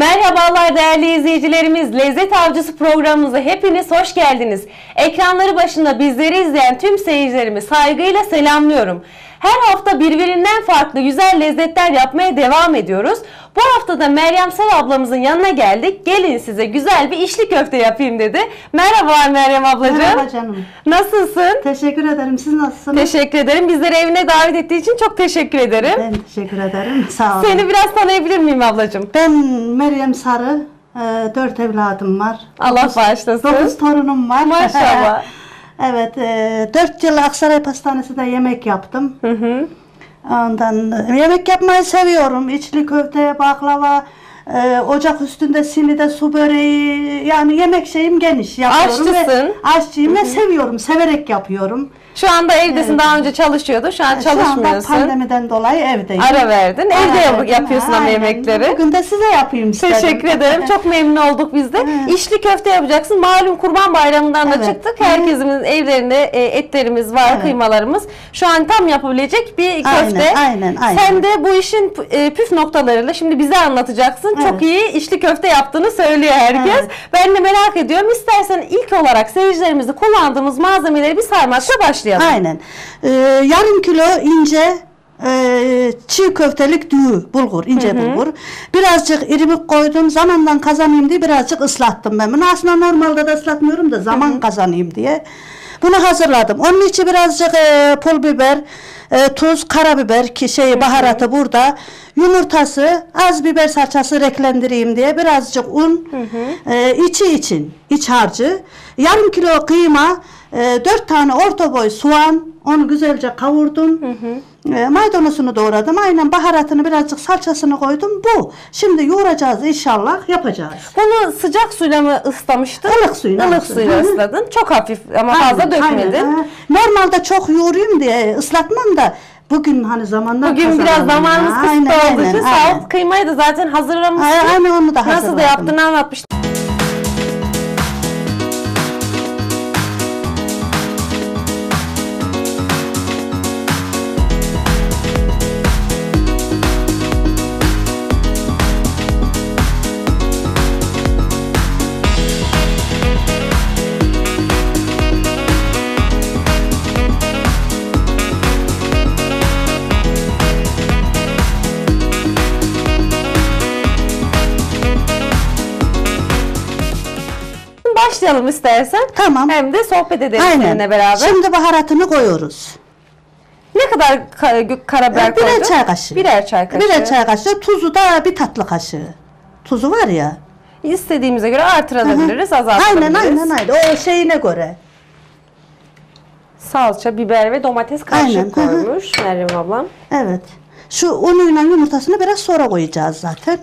Merhabalar değerli izleyicilerimiz. Lezzet Avcısı programımıza hepiniz hoş geldiniz. Ekranları başında bizleri izleyen tüm seyircilerimi saygıyla selamlıyorum. Her hafta birbirinden farklı güzel lezzetler yapmaya devam ediyoruz. Bu hafta da Meryem Sel ablamızın yanına geldik. Gelin size güzel bir içli köfte yapayım dedi. Merhaba Meryem ablacığım. Merhaba canım. Nasılsın? Teşekkür ederim. Siz nasılsınız? Teşekkür ederim. Bizleri evine davet ettiği için çok teşekkür ederim. Ben teşekkür ederim. Sağ olun. Seni biraz tanıyabilir miyim ablacığım? Ben Meryem Sarı. 4 evladım var. Allah bağışlasın. 9 torunum var. Maşallah. Evet. 4 yıl Aksaray Pastanesi'nde yemek yaptım. Ondan yemek yapmayı seviyorum. İçli köfte, baklava, ocak üstünde simide su böreği, yani yemek şeyim geniş yapıyorum. Aşçısın. Aşçıyım ve seviyorum. Severek yapıyorum. Şu anda evdesin, Evet. daha önce çalışıyordun. Şu an çalışmıyorsun. Şu anda pandemiden dolayı evdeyim. Ara verdin. Evde yapıyorsun ama Aynen. yemekleri. Bugün de size yapayım istedim. Teşekkür ederim. Çok memnun olduk biz de. Evet. İçli köfte yapacaksın. Malum Kurban Bayramı'ndan da Evet. çıktık. Herkesin evlerinde etlerimiz var, Evet. kıymalarımız. Şu an tam yapabilecek bir köfte. Aynen. Sen de bu işin püf noktalarıyla şimdi bize anlatacaksın. Evet. Çok iyi içli köfte yaptığını söylüyor herkes. Evet. Ben de merak ediyorum. İstersen ilk olarak seyircilerimizde kullandığımız malzemeleri bir saymakla başlayalım. Aynen. Yarım kilo ince çiğ köftelik düğü bulgur, ince bulgur. Birazcık irmik koydum. Zamandan kazanayım diye birazcık ıslattım ben bunu. Aslında normalde de ıslatmıyorum da zaman kazanayım diye. Bunu hazırladım. Onun için birazcık pul biber, tuz, karabiber ki baharatı burada. Yumurtası, az biber salçası renklendireyim diye birazcık un, iç harcı, yarım kilo kıyma, 4 tane orta boy soğan, onu güzelce kavurdum. Maydanozunu doğradım. Aynen baharatını, birazcık salçasını koydum. Bu. Şimdi yoğuracağız inşallah, yapacağız. Bunu sıcak suyla mı ıslamıştın? Ilık suyla. Ilık suyla ısladın. Çok hafif ama fazla dökmedin. Aynen. Normalde çok yoğurayım diye ıslatmam da bugün hani zamandan Bugün biraz zamanımız kısıtlı olduğu için sağ ol. Kıymayı da zaten hazırlamışsın. Aynen, onu da hazırladım. Nasıl da yaptığını anlatmıştım. Başlayalım istersen. Tamam. Hem de sohbet edelim seninle beraber. Şimdi baharatını koyuyoruz. Ne kadar karabiber koydun? Birer çay kaşığı. Birer çay kaşığı. Birer çay kaşığı. Tuzu da bir tatlı kaşığı. Tuzu var ya. İstediğimize göre artırabiliriz, azaltabiliriz. Aynen. O şeyine göre. Salça, biber ve domates karışık koymuş Meryem ablam. Evet. Şu unuyla yumurtasını biraz sonra koyacağız zaten.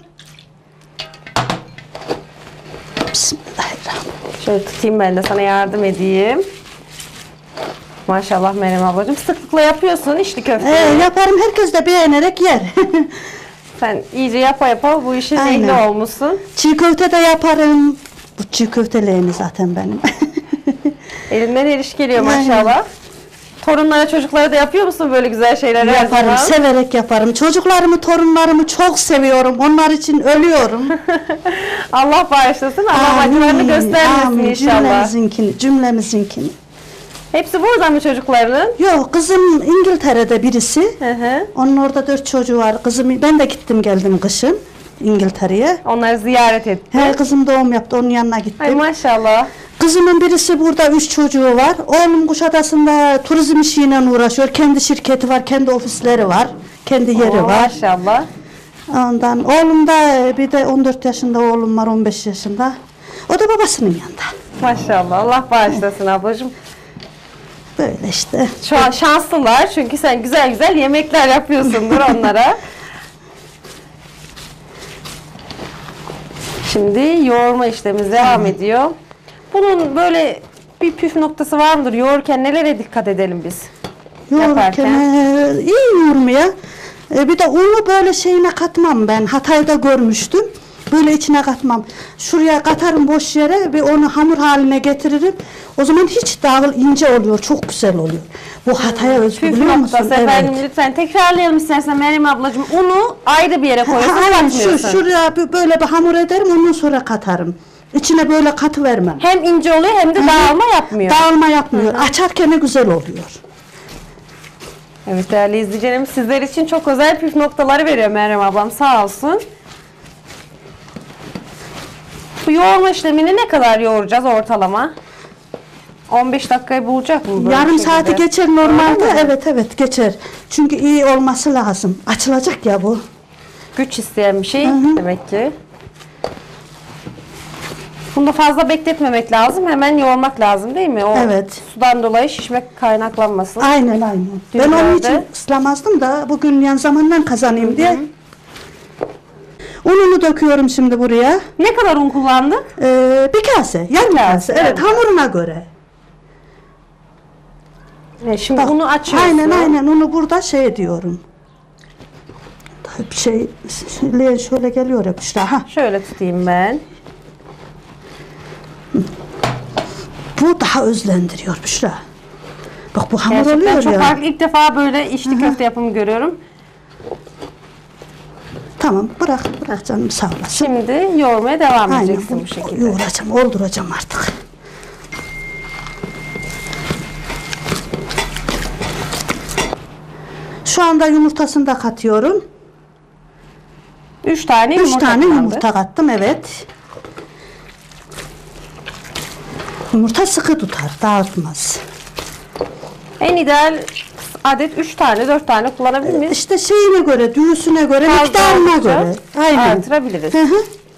Bismillahirrahmanirrahim. Şöyle tutayım, ben de sana yardım edeyim. Maşallah Meryem ablacığım, sıklıkla yapıyorsun içli köfteyi. Yaparım, herkes de beğenerek yer. Sen iyice yapa bu işin ehli olmuşsun. Çiğ köfte de yaparım. Bu çiğ köftelerini zaten benim. Elinden el iş geliyor maşallah. Torunlara, çocuklara da yapıyor musun böyle güzel şeyler? Yaparım, severek yaparım. Çocuklarımı, torunlarımı çok seviyorum. Onlar için ölüyorum. Allah bağışlasın, Allah acılarını göstermesin inşallah. Cümlemizinkini. Hepsi burada mı çocuklarının? Yok, kızım İngiltere'de birisi. Onun orada 4 çocuğu var. Kızım, ben de gittim geldim kışın İngiltere'ye. Onları ziyaret etti. Kızım doğum yaptı, onun yanına gittim. Ay maşallah. Kızımın birisi burada, 3 çocuğu var. Oğlum Kuşadası'nda turizm işiyle uğraşıyor. Kendi şirketi var, kendi ofisleri var. Kendi yeri var. Maşallah. Ondan oğlum da, bir de 14 yaşında oğlum var, 15 yaşında. O da babasının yanında. Maşallah. Allah bağışlasın ablacığım. Böyle işte. Şu an şanslılar çünkü sen güzel güzel yemekler yapıyorsundur onlara. Şimdi yoğurma işlemimiz devam ediyor. Bunun böyle bir püf noktası var mıdır? Yoğururken nelere dikkat edelim biz? Yoğururken iyi yoğurmaya. Bir de unu böyle şeyine katmam ben. Hatay'da görmüştüm. böyle içine katmam. Şuraya katarım boş yere ve onu hamur haline getiririm. O zaman hiç ince oluyor. Çok güzel oluyor. Bu hataya özgü Püf biliyor musun? noktası efendim, lütfen tekrarlayalım istersen Meryem ablacığım. Unu ayrı bir yere koyuyorsun, Aynen katmıyorsun. şuraya böyle bir hamur ederim, ondan sonra katarım. İçine böyle katı vermem. Hem ince oluyor hem de dağılma yapmıyor. Dağılma yapmıyor. Açarken ne güzel oluyor. Evet değerli izleyicilerim, sizler için çok özel püf noktaları veriyor Meryem ablam, sağ olsun. Bu yoğurma işlemini ne kadar yoğuracağız ortalama? 15 dakikayı bulacak mı? böyle Yarım şekilde? saati geçer normalde. Öyle mi? Evet geçer. Çünkü iyi olması lazım. Açılacak ya bu. Güç isteyen bir şey demek ki. Bunu da fazla bekletmemek lazım. Hemen yoğurmak lazım değil mi? O Evet. sudan dolayı şişmek kaynaklanmasın. Aynen. Ben onun Günlerde. için ıslamazdım da bugün yan zamandan kazanayım diye. Ununu döküyorum şimdi buraya. Ne kadar un kullandık? Bir kase, yarım kase. Evet, hamuruna göre. Şimdi Bak, bunu açıyorsun. Aynen onu burada şey diyorum. Bir şey şöyle geliyor ya işte. Ha. Şöyle tutayım ben. Bu daha özlendiriyor Büşra. Bak bu hamur Gerçekten oluyor çok ya. farklı. İlk defa böyle içli köfte yapımı görüyorum. Tamam bırak canım sağ olasın. Şimdi yoğurmaya devam Aynen edeceksin bu şekilde. yoğuracağım, olduracağım artık. Şu anda yumurtasını da katıyorum. 3 tane 3 yumurta tane kaldı. yumurta kattım, evet. Yumurta sıkı tutar, dağıtmaz. En ideal adet 3 tane 4 tane kullanabilir miyiz? İşte şeyine göre, düğüsüne göre, Fazla miktarına olunca göre. Aynen. artırabiliriz. Hı hı.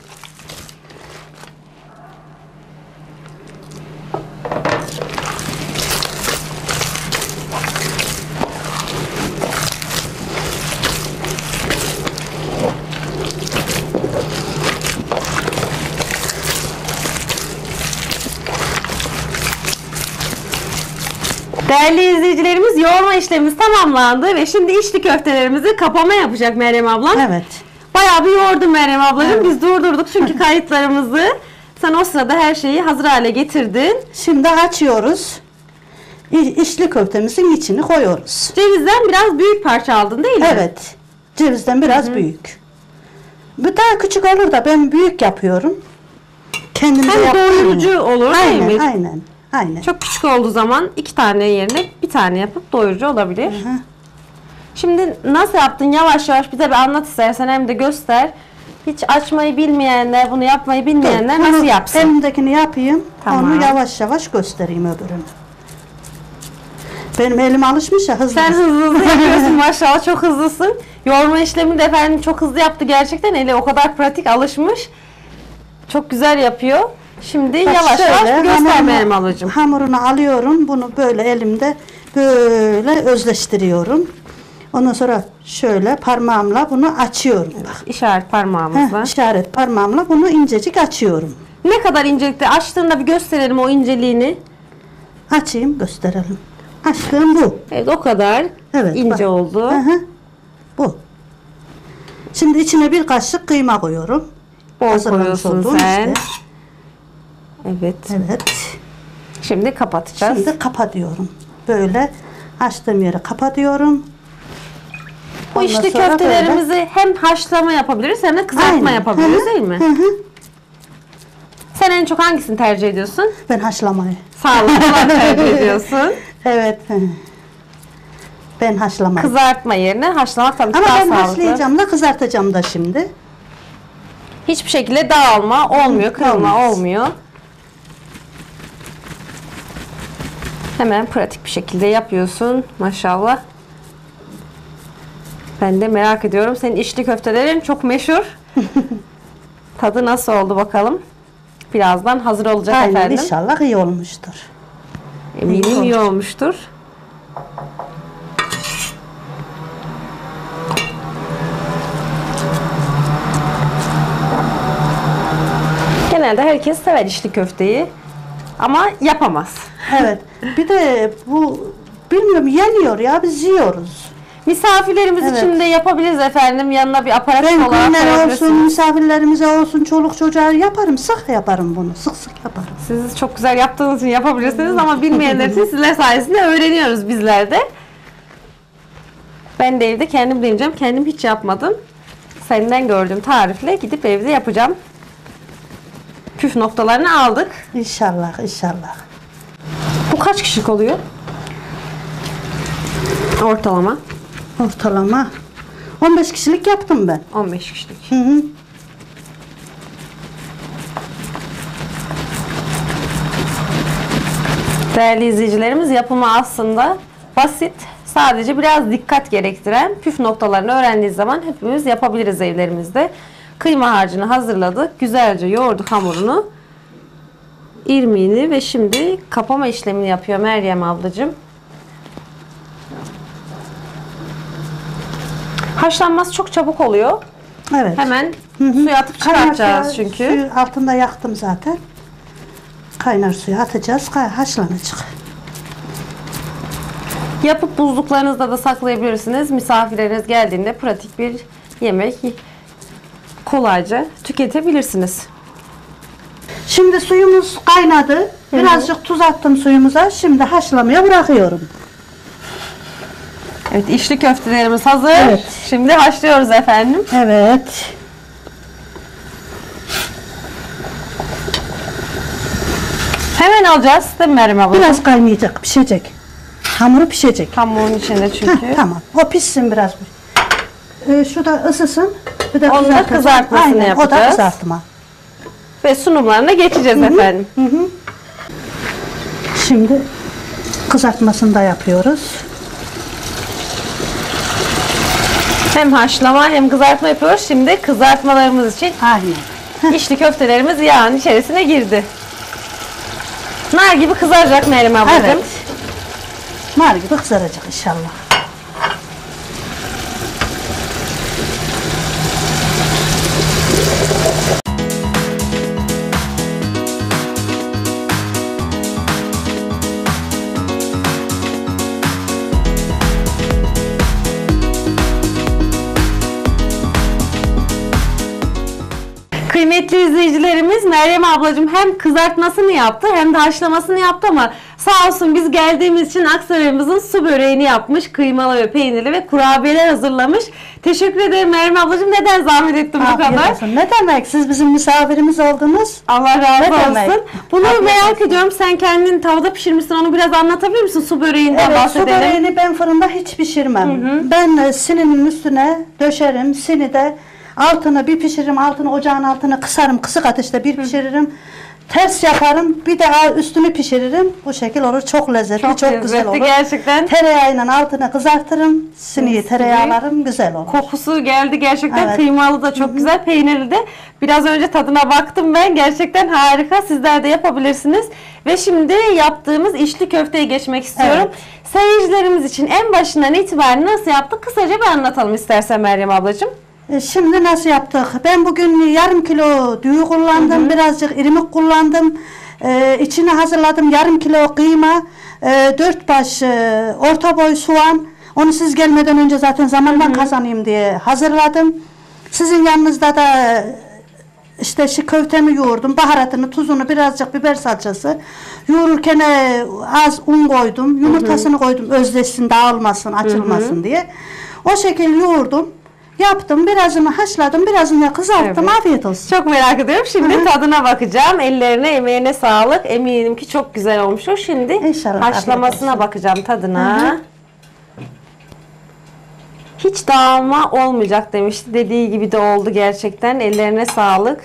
Değerli izleyicilerimiz, yoğurma işlemimiz tamamlandı ve şimdi içli köftelerimizi kapama yapacak Meryem ablam. Evet. Bayağı bir yoğurdun Meryem ablacığım. Biz durdurduk çünkü kayıtlarımızı. Sen o sırada her şeyi hazır hale getirdin. Şimdi açıyoruz. İçli köftemizin içini koyuyoruz. Cevizden biraz büyük parça aldın değil mi? Evet. Cevizden biraz büyük. Bu daha küçük olur da ben büyük yapıyorum. Kendimize Hem yaptığım. doyurucu olur değil mi? Aynen. Çok küçük olduğu zaman 2 tane yerine bir tane yapıp doyurucu olabilir. Şimdi nasıl yaptın? Yavaş yavaş bize bir anlat istersen, hem de göster. Hiç açmayı bilmeyenler, bunu yapmayı bilmeyenler nasıl yapsın? Elimdekini yapayım. Tamam. Onu yavaş yavaş göstereyim öbürünü. Benim elim alışmış ya, hızlı. Sen hızlı yapıyorsun maşallah, çok hızlısın. Yoğurma işlemini de efendim çok hızlı yaptı gerçekten. Eli o kadar pratik, alışmış. Çok güzel yapıyor. Şimdi Bak yavaş şöyle, yavaş bir göster Meryem ablacığım. Hamurunu alıyorum. Bunu böyle elimde böyle özleştiriyorum. Ondan sonra şöyle parmağımla bunu açıyorum. Bak. İşaret parmağımızla. İşaret parmağımla bunu incecik açıyorum. Ne kadar incelikte açtığında bir gösterelim o inceliğini. Açayım, gösterelim. Açtığım bu. Evet, o kadar Evet, ince bak. oldu. Bu. Şimdi içine bir kaşık kıyma koyuyorum. Bol Hazırlamış koyuyorsun olduğum sen. işte. Evet. Evet. Şimdi kapatacağız. Şimdi kapatıyorum. Böyle açtığım yere kapatıyorum. Bu Ondan içli sonra köftelerimizi hem haşlama yapabiliriz hem de kızartma Aynen. yapabiliriz Hı hı. değil mi? Hı hı. Sen en çok hangisini tercih ediyorsun? Ben haşlamayı. Sağlıklı olan tercih ediyorsun. Evet. Ben haşlamayı. Kızartma yerine haşlamak tabii ki Ama daha ben sağlıklı. haşlayacağım da kızartacağım da şimdi. Hiçbir şekilde dağılma olmuyor, kırılma olmaz. olmuyor. Hemen pratik bir şekilde yapıyorsun maşallah. Ben de merak ediyorum. Senin içli köftelerin çok meşhur. Tadı nasıl oldu bakalım. Birazdan hazır olacak Aynen, efendim. inşallah iyi olmuştur. Eminim iyi olmuştur. Genelde herkes sever içli köfteyi ama yapamaz. Evet. Bir de bu bilmiyorum, yeniyor ya, biz yiyoruz. Misafirlerimiz Evet. için de yapabiliriz efendim. Yanına bir aparat Ben olarak günler olsun, koyabilirsiniz. misafirlerimize olsun, çoluk çocuğa yaparım. Sık yaparım bunu. Sık sık yaparım. Siz çok güzel yaptığınız için yapabilirsiniz ama bilmeyenler için sizler sayesinde öğreniyoruz bizler de. Ben de evde kendim deneyeceğim. Kendim hiç yapmadım. Senden gördüğüm tarifle gidip evde yapacağım. Püf noktalarını aldık. İnşallah, inşallah. Bu kaç kişilik oluyor? Ortalama. Ortalama 15 kişilik yaptım ben. 15 kişilik. Hı hı. Değerli izleyicilerimiz, yapımı aslında basit. Sadece biraz dikkat gerektiren püf noktalarını öğrendiğiniz zaman hepimiz yapabiliriz evlerimizde. Kıyma harcını hazırladık. Güzelce yoğurduk hamurunu. İrmiğini ve şimdi kapama işlemini yapıyor Meryem ablacığım. Haşlanması çok çabuk oluyor. Evet. Hemen suya atıp çıkartacağız çünkü. Suyu altında yaktım zaten. Kaynar suya atacağız. Haşlanacak. Yapıp buzluklarınızda da saklayabilirsiniz. Misafirleriniz geldiğinde pratik bir yemek kolayca tüketebilirsiniz. Şimdi suyumuz kaynadı. Birazcık tuz attım suyumuza. Şimdi haşlamaya bırakıyorum. Evet, içli köftelerimiz hazır. Evet. Şimdi haşlıyoruz efendim. Evet. Hemen alacağız değil mi Meryem abla? Biraz kaynayacak, pişecek. Hamuru pişecek. Hamurun içinde çünkü. Tamam. O pişsin biraz. Şu da ısısın. Bir de Onu da kızartacağız. kızartmasını Aynen, o da yapacağız. kızartma. Ve sunumlarına geçeceğiz efendim. Şimdi kızartmasını da yapıyoruz. Hem haşlama hem kızartma yapıyoruz. Şimdi kızartmalarımız için Aynen. içli köftelerimiz yağın içerisine girdi. Nar gibi kızaracak Meryem ablacığım. Evet. Nar gibi kızaracak inşallah. Kıymetli izleyicilerimiz, Meryem ablacığım hem kızartmasını yaptı hem de haşlamasını yaptı ama sağ olsun biz geldiğimiz için Aksaray'ımızın su böreğini yapmış. Kıymalı ve peynirli ve kurabiyeler hazırlamış. Teşekkür ederim Meryem ablacığım. Neden zahmet ettim bu Afiyet kadar? olsun. Ne demek? Siz bizim misafirimiz oldunuz. Allah razı Ne demek? olsun. Bunu Afiyet merak olsun. ediyorum. Sen kendin tavada pişirmişsin. Onu biraz anlatabilir misin? Su böreğinden Evet, su bahsedelim. böreğini ben fırında hiç pişirmem. Ben sininin üstüne döşerim. Sinide altını bir pişiririm. Altını ocağın altını kısarım. Kısık ateşte bir pişiririm. Ters yaparım. Bir de üstünü pişiririm. Bu şekil olur. Çok lezzetli, çok, güzel lezzetli olur. gerçekten. Tereyağıyla altını kızartırım. Siniyi Mis tereyağlarım. Güzel olur. Kokusu geldi gerçekten. Evet. Kıymalı da çok güzel, peynirli de. Biraz önce tadına baktım ben. Gerçekten harika. Sizler de yapabilirsiniz. Ve şimdi yaptığımız içli köfteye geçmek istiyorum. Seyircilerimiz için en başından itibaren nasıl yaptık? Kısaca bir anlatalım istersen Meryem ablacığım. Şimdi nasıl yaptık? Ben bugün yarım kilo düğü kullandım. Birazcık irmik kullandım. İçine hazırladım yarım kilo kıyma. 4 baş orta boy soğan. Onu siz gelmeden önce zaten zamandan kazanayım diye hazırladım. Sizin yanınızda da işte şu köftemi yoğurdum. Baharatını, tuzunu, birazcık biber salçası. Yoğururken az un koydum. Yumurtasını koydum özleşsin, dağılmasın, açılmasın diye. O şekilde yoğurdum. Yaptım, birazını haşladım, birazını kızarttım. Evet. Afiyet olsun. Çok merak ediyorum. Şimdi tadına bakacağım. Ellerine, emeğine sağlık. Eminim ki çok güzel olmuştur. Şimdi İnşallah, haşlamasına afiyet olsun. bakacağım tadına. Hiç dağılma olmayacak demişti. Dediği gibi de oldu gerçekten. Ellerine sağlık.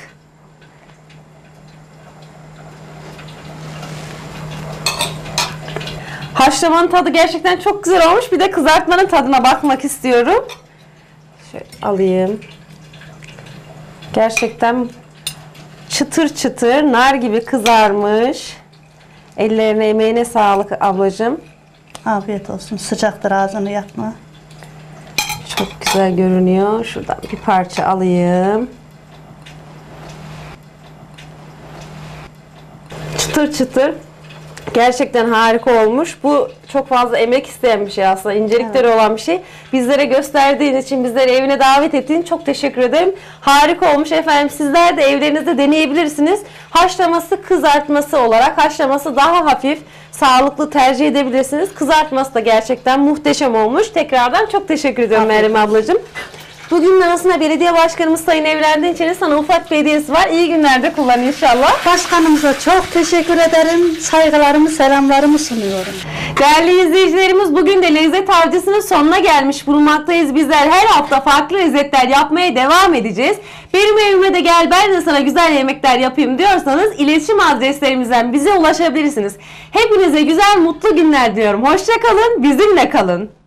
Haşlamanın tadı gerçekten çok güzel olmuş. Bir de kızartmanın tadına bakmak istiyorum. Şöyle alayım. Gerçekten çıtır çıtır, nar gibi kızarmış. Ellerine, emeğine sağlık ablacığım. Afiyet olsun. Sıcaktır, ağzını yakma. Çok güzel görünüyor. Şuradan bir parça alayım. Çıtır çıtır. Gerçekten harika olmuş. Bu çok fazla emek isteyen bir şey aslında. İncelikleri olan bir şey. Bizlere gösterdiğin için, bizleri evine davet ettiğin çok teşekkür ederim. Harika olmuş efendim. Sizler de evlerinizde deneyebilirsiniz. Haşlaması, kızartması olarak haşlaması daha hafif, sağlıklı tercih edebilirsiniz. Kızartması da gerçekten muhteşem olmuş. Tekrardan çok teşekkür ediyorum Meryem ablacığım. Bugün aslında belediye başkanımız Sayın Evren Dinçer'in sana ufak bir hediyesi var. İyi günlerde kullan inşallah. Başkanımıza çok teşekkür ederim. Saygılarımı, selamlarımı sunuyorum. Değerli izleyicilerimiz, bugün de lezzet avcısının sonuna gelmiş bulunmaktayız. Bizler her hafta farklı lezzetler yapmaya devam edeceğiz. Benim evime de gel, ben de sana güzel yemekler yapayım diyorsanız iletişim adreslerimizden bize ulaşabilirsiniz. Hepinize güzel, mutlu günler diyorum. Hoşça kalın, bizimle kalın.